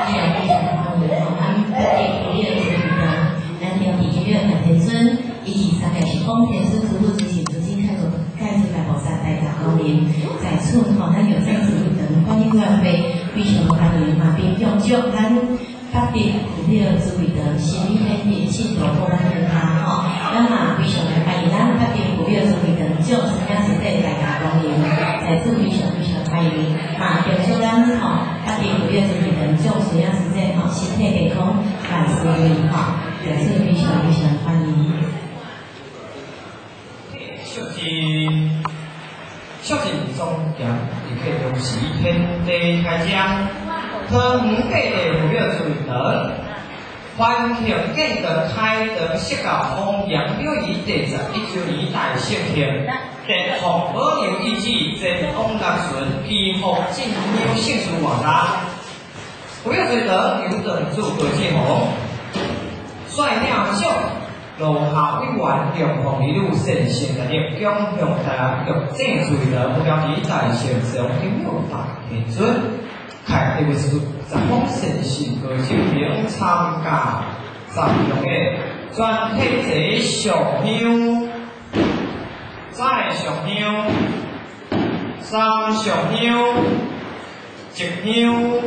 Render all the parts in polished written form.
还有非常感动的吼，咱特地鼓励的主持人，咱有第一个杨天尊，以及三个是丰田师徒执行资金开拓盖世大菩萨大家高明，在此吼，咱有在主持人欢迎各位非常欢迎嘛，并用祝咱特别鼓励的主持人新天地庆祝过咱人他吼，咱嘛非常欢迎咱特别鼓励的主持人祝什么时代大家高明，在此非常欢迎嘛，并祝咱吼特别鼓励的主持人祝什么时代吼身体健康，万事如意吼，在此非常欢迎。 孝敬忠良，也可以用时天地开张，汤圆八地有了水灯，欢庆建灯开灯，设教弘扬六仪第11周年大盛庆，电奉保佑意志，真往六顺，祈福进优幸事旺达。有了水灯，有灯祝各界红，帅亮秀。路下委员梁凤一路神圣的力，奖向大家玉正水的目标是在线上拥有大天尊，开这个是十方神圣歌手名参加参用的全体在上香，再上香，三上香，一香。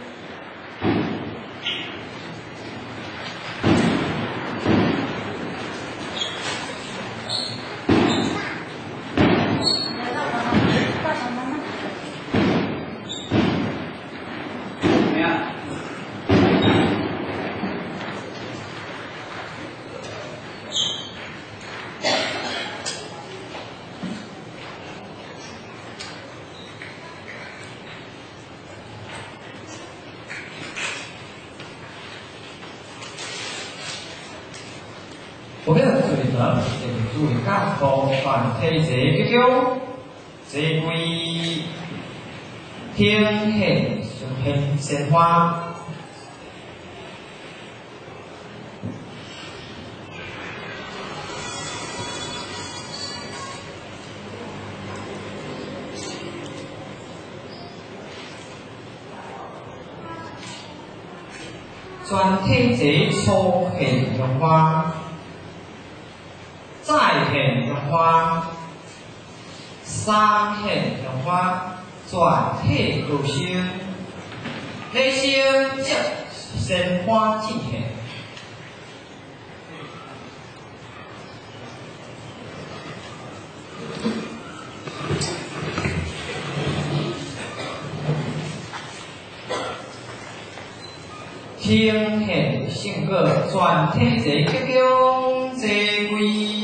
我们的水呢，就是注意干部团体这个这位天气上天鲜花，全体这初现用花。再现用花，三现用花，全体高升，内心接鲜花进献。天现性格，全体这吉祥这贵。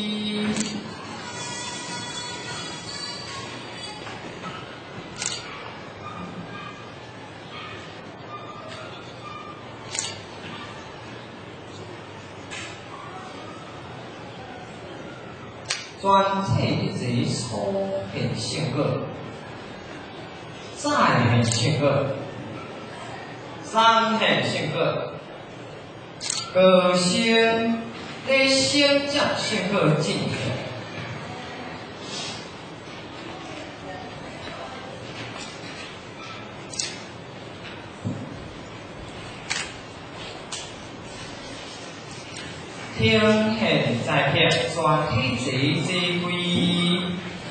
全体一初现性格，再现性格，三现性格，个性内心将性格进行。天现在片，全体这归。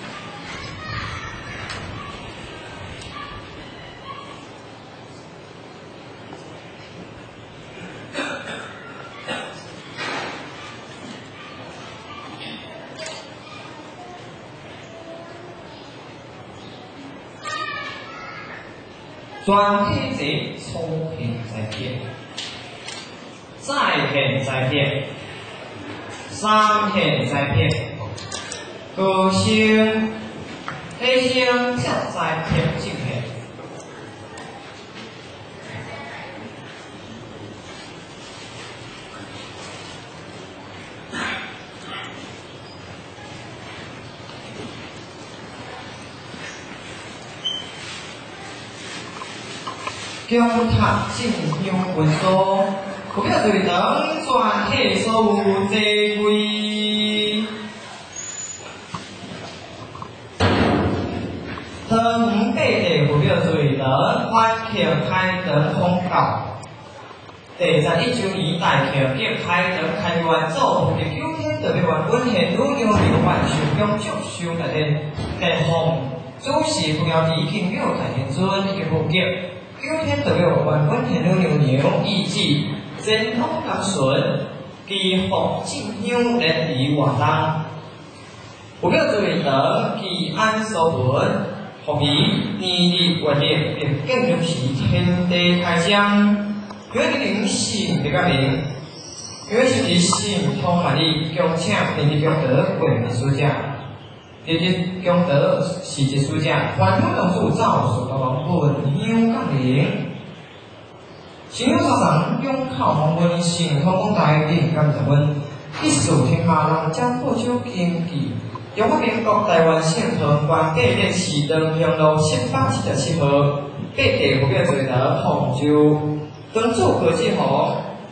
全体这初现在片，再现在片。三现在片，高升内心接在片进片。姜塔进香文书。股票对等全体所有这位，汤圆八地股票对等欢庆开灯公告， 第11周年大庆亦开堂开元做福的9天特别元本现女娘刘万寿宫祝寿大殿，地方主事副校长敬友大天尊以及副级9天特别元本现女娘意志健康甘顺，祈福进香连理活动。有表诸位等祈安所文，福仪年日月日并建立时天地开张。因为灵性比较灵，因为是以性通万里，恭请第一功德为秘书长，第一功德是秘书长，传统用主造所王本香降临，新香沙场用靠黄温，性通公大定感十分，一数天下人将破手经济。中华民国台湾省台湾各县市长平路777号，各地有表最人杭州。等驻何继红，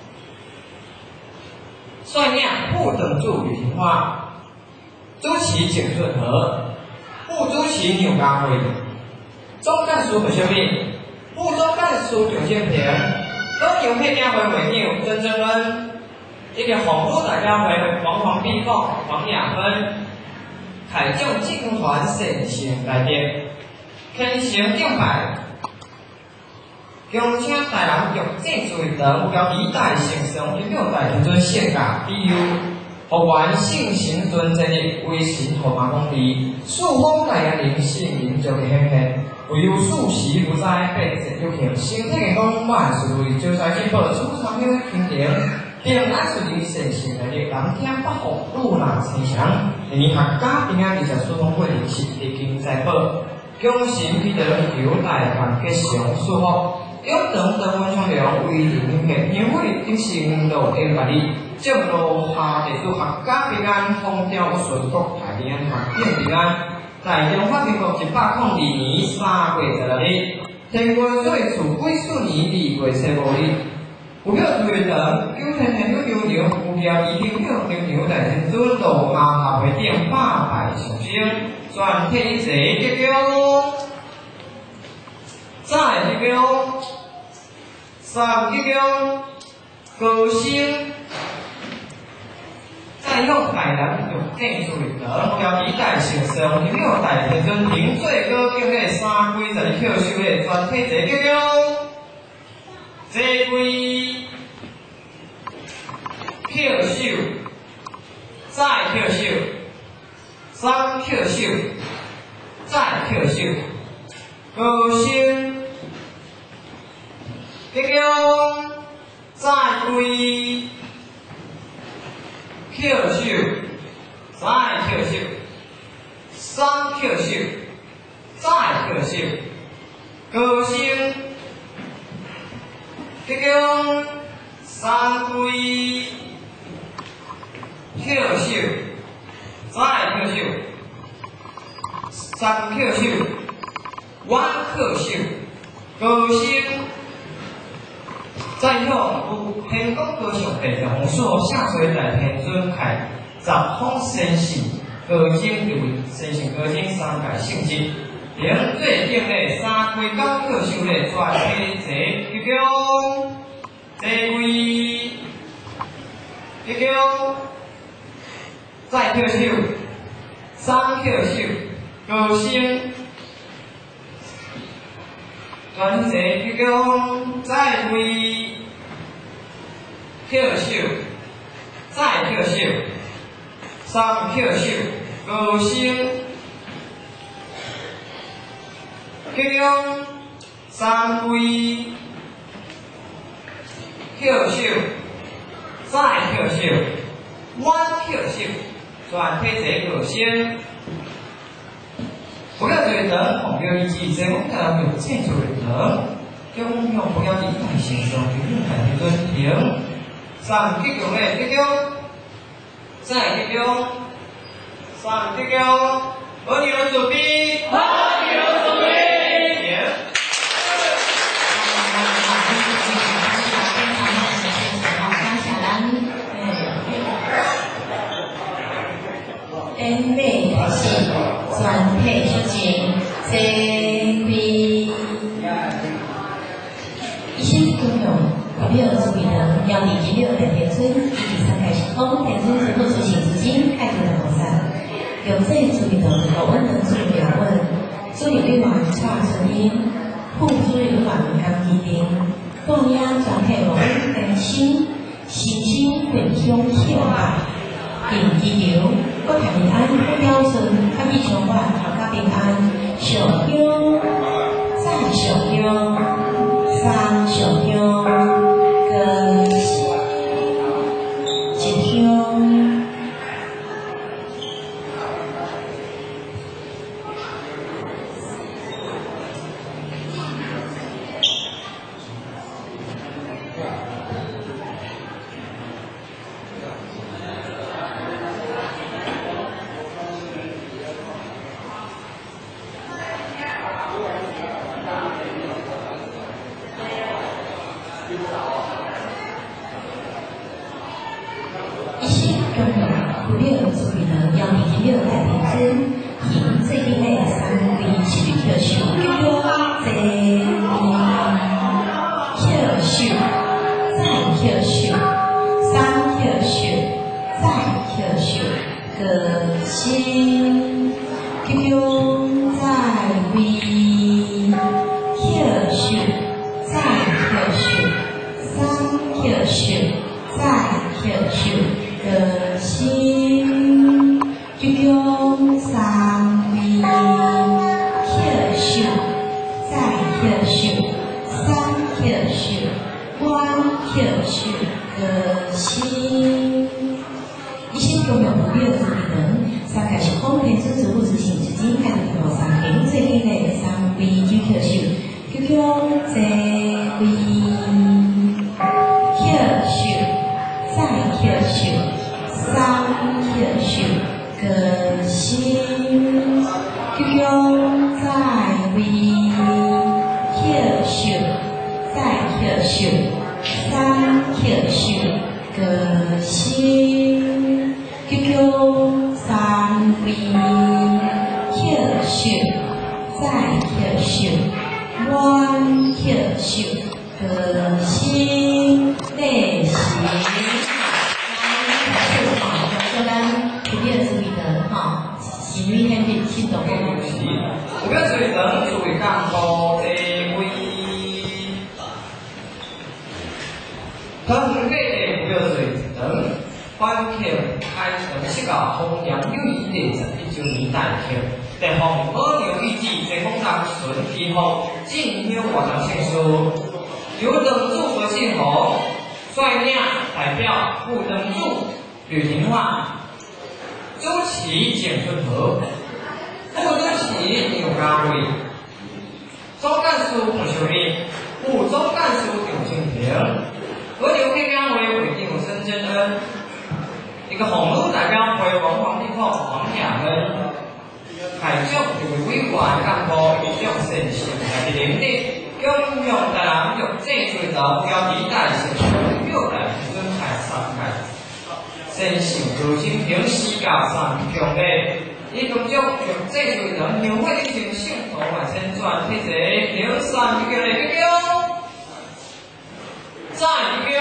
率领副等驻吕廷花，主持景顺和，副主持牛家辉，总干事何秀敏，副总干事蒋建平，都由配家会为牛曾正恩，一个红都大家会黄碧凤、黄雅芬，凯将进攻团神行来电，天行定牌。恭请大人用正罪等标题大圣上一表大天尊献价比喻，福源圣神尊这日为神号码公地，数方大人灵性灵就嘅显现，唯有数时不在，被直有行，身体健康万事如意，招财进宝，出长命平平，平安顺利，神圣来日，南天北福，路难成祥，年合家平安，20数方贵人是地经财宝，恭神祈祷求大万吉祥祝福。有等等温昌良为灵验，因为今生路天百里，正路下地主合家平安，风调顺国大平安，合境平安。在中华民国102年3月16日，天官岁处归顺年2月15日，有表诸位等9天天女牛牛，有表已经有牛牛大天尊路下下会顶800上升，全体坐结交。再结交。三结交高升，再向大人用建筑力等，标题大圣上天庙大天尊平最高敬礼3归12扣手的全体坐结交，坐归扣手，再扣手，三扣手，再扣手，高升。结交再归扣手，再扣手，三扣手，再扣手，高升。结交三归扣手，再扣手，三扣手，弯扣手，高升。再向有天公高上地的红树下垂大天尊开十方神士高精有神性高精3界圣迹，并最敬礼3归9扣手礼全体坐结交，坐归结交，再扣手，三扣手，高升。全体结交，再归扣手，再扣手，三扣手，高升。结交，三归扣手，再扣手，弯扣手，全体坐高升。不要对人红标一记，在我们有建筑人，中用不要一大先生，用大天尊平，三结交嘞结交，再结交，三结交，和你们准备，和你们准备。 准备开始，全体出席，坐归。一心供养， 没有注意的，要你今日来田村，以及三开时空，田村之后执行资金，开始的菩萨。有这注意的，我问的注意要问，注意另外差声音，互注意软刚一点，动压转配龙更新，心心回胸跳吧，点一流，我谈平安不标准，他一穷话好加平安，小优再小优，三小优，跟吉优。一起跟我不列注意的，要你没有在平均，凭最低类三位去特秀，这特秀，再特秀，三特秀，再特秀，个心，QQ 再位，特秀，再特秀，三特秀，再特秀。个心，QQ 三位，特秀，再特秀，三特秀，关特秀，个心。一些拥有不列的注意等，三开始空田之主执行资金看头三平最低类三位特秀，QQ 这位特秀，再特秀。三特秀，个心 ，QQ 再位，特秀，再特秀，三特秀，个心 ，QQ 三位，特秀，再特秀，弯特秀，个心类型。不要注意的哈，行为很明显的不同。 不要注意的，注意干部这位。同给的不要注意等，反客开成七个弘扬友谊的11年代客，在红二牛预计在工厂顺利后，进入活动庆祝，有等祝福信红，率领代表不等祝吕廷焕。周琦简春和，副主席牛家伟，总干事洪秀丽，副总干事刘庆平，和刘佩刚为委定申真恩，一个红路代表为文化地方王雅恩，海将为委员干部一种神性来的领地，共用的人用这水的标题代写出6代尊海3代。神性如今平时加上强烈，伊种种用这类人描绘成性同埋身转，迄个平山叫嚟叫，再叫。